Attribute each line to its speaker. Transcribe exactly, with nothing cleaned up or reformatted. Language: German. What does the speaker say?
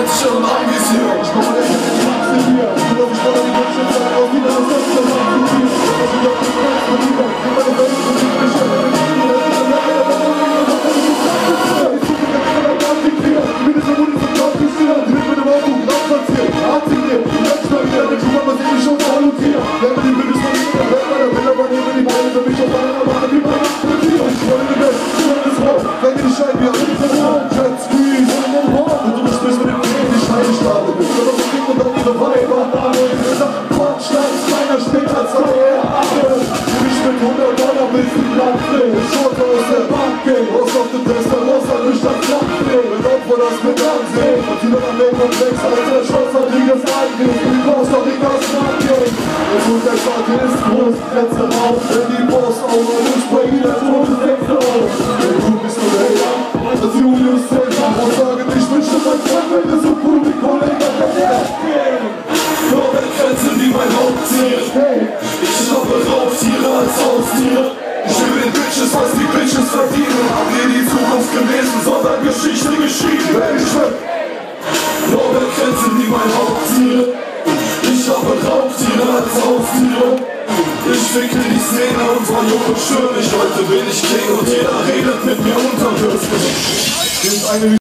Speaker 1: jetzt schon anvisiert. Ich komme nicht in die Macht in mir. Du darfst nicht mal die Wünsche sagen, auch wieder das letzte Mal zu dir. Was ich auf die Welt von dir. In meiner Welt ist es nicht mehr. Das mit ansehen und wieder am Weg komplex, als der Schloss hat wie das Angriff. Du brauchst doch nicht das Nachgehen. Der Tod der Stadt ist groß, letzte Raum. Wenn die Post auch noch nicht bei jeder Tod ist sechs auf. Du bist nur der Herr, das Julius Caesar. Und sage nicht, ich wünsche mein Freund, wenn es so cool wie Kollege kann der gehen. Nur wenn Grenzen wie mein Hauptziel. Ich habe Raubtiere als Haustiere. Ich will den Bitches, was die Bitches verdienen. Hab nie die Zukunft gelesen, sondern Geschichte geschrieben. Ich will Norbert Grenzen wie mein Hauptziel. Ich habe Raubtiere als Haustiere. Ich wickel die Szene und war jung und schön. Ich heute bin ich King und jeder redet mit mir unterwürfig.